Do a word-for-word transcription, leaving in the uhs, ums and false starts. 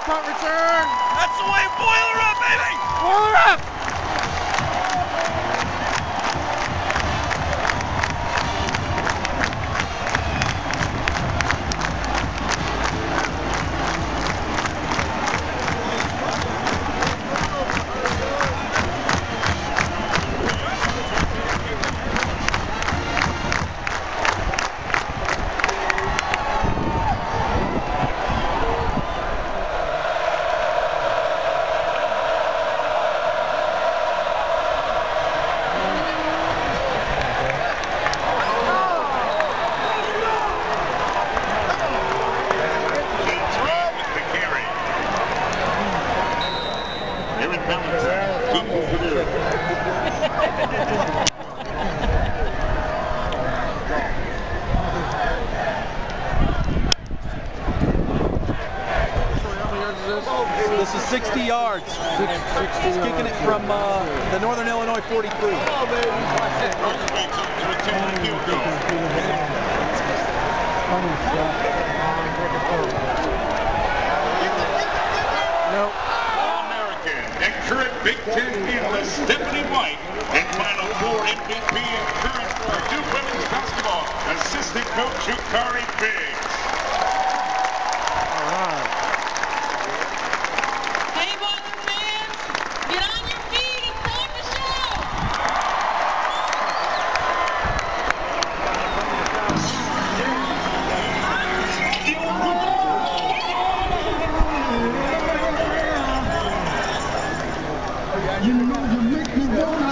punt return. That's the way. Boil her up, baby. Boil her up. This is sixty yards. He's kicking it from uh, the Northern Illinois forty-three. Oh, baby. Nope. All-American and current Big Ten analyst Stephanie White and Final Four M V P and current Purdue women's basketball assistant coach Ukari Biggs. All right. Hey, boys and fans, get on your feet. It's time to show. You know you make me want